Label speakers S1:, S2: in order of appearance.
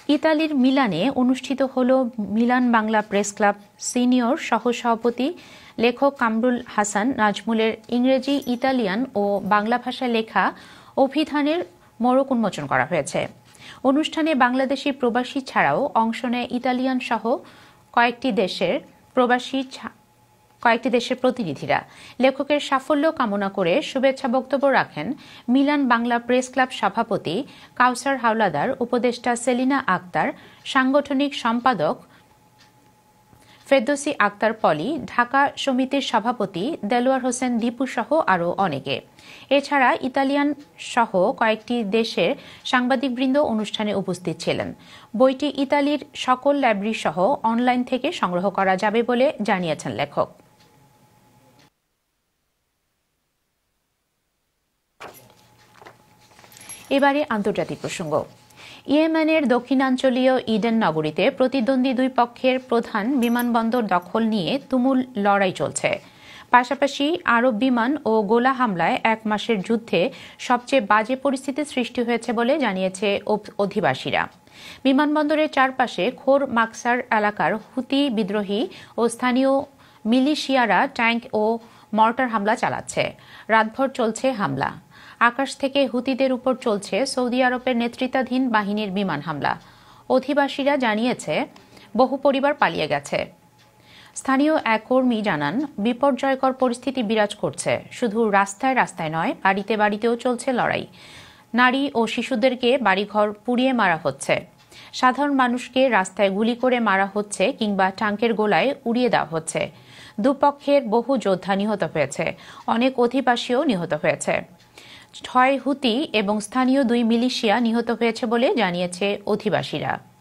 S1: ইতালির মিলানে অনুষ্ঠিত হল Milan Bangla press club senior সহসভাপতি লেখক কামরুল হাসান নাজমুলের ইংরেজি, ইতালিয়ান ও বাংলা ভাষায় লেখা অভিধানের মোড়ক উন্মোচন করা হয়েছে। অনুষ্ঠানে বাংলাদেশি প্রবাসী ছাড়াও অংশ নেয় ইতালিয়ান সহ কয়েকটি দেশের প্রতিনিধিরা। লেখকের সাফল্য কামনা করে শুভেচ্ছা বক্তব্য রাখেন মিলান বাংলা প্রেস ক্লাব সভাপতি কাউসার হাওলাদার, উপদেষ্টা সেলিনা আক্তার, সাংগঠনিক সম্পাদক ফেরদৌসী আক্তার পলি, ঢাকা সমিতির সভাপতি দেলোয়ার হোসেন দীপু সহ আরও অনেকে। এছাড়া ইতালিয়ান সহ কয়েকটি দেশের সাংবাদিকবৃন্দ অনুষ্ঠানে উপস্থিত ছিলেন। বইটি ইতালির সকল লাইব্রেরি সহ অনলাইন থেকে সংগ্রহ করা যাবে বলে জানিয়েছেন লেখক। এবারে আন্তর্জাতিক প্রসঙ্গ। ইয়েমেনের দক্ষিণাঞ্চলীয় ইডেন নগরীতে প্রতিদ্বন্দ্বী দুই পক্ষের প্রধান বিমানবন্দর দখল নিয়ে তুমুল লড়াই চলছে। পাশাপাশি আরব বিমান ও গোলা হামলায় 1 মাসের যুদ্ধে সবচেয়ে বাজে পরিস্থিতি সৃষ্টি হয়েছে বলে জানিয়েছে অধিবাসীরা। বিমানবন্দরের চারপাশে খোর মাকসার এলাকার হুতি বিদ্রোহী ও স্থানীয় মিলিশিয়ারা ট্যাঙ্ক ও মর্টার হামলা চালাচ্ছে। রাতভর চলছে হামলা। আকাশ থেকে হুতিদের উপর চলছে সৌদি আরবের নেতৃত্বাধীন বাহিনীর বিমান হামলা। অধিবাসীরা জানিয়েছে বহু পরিবার পালিয়ে গেছে। স্থানীয় এক কর্মী জানান, বিপর্যয়কর পরিস্থিতি বিরাজ করছে। শুধু রাস্তায় রাস্তায় নয়, বাড়িতে বাড়িতেও চলছে লড়াই। নারী ও শিশুদেরকে বাড়িঘর পুড়িয়ে মারা হচ্ছে। সাধারণ মানুষকে রাস্তায় গুলি করে মারা হচ্ছে কিংবা ট্যাঙ্কের গোলায় উড়িয়ে দেওয়া হচ্ছে। দুপক্ষের বহু যোদ্ধা নিহত হয়েছে, অনেক অধিবাসীও নিহত হয়েছে। 6 হুতি এবং স্থানীয় 2 মিলিশিয়া নিহত হয়েছে বলে জানিয়েছে অধিবাসীরা।